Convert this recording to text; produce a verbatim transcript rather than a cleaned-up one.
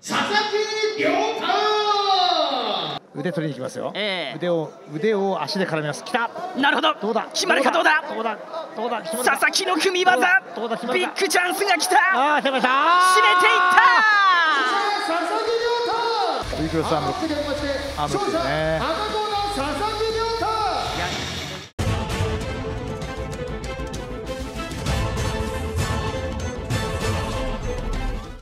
佐々木亮太。 腕取りに行きますよ。 えー、 腕を腕を足で絡みます。来た。 なるほど。 どうだ。 決まるかどうだ。 どうだ。どうだ。 佐々木の組み技。ビッグチャンスが来た。 ああ、来ました。 締めていった。 佐々木亮太。 ウィークロスアーム。アームですね。 赤コーナー佐々木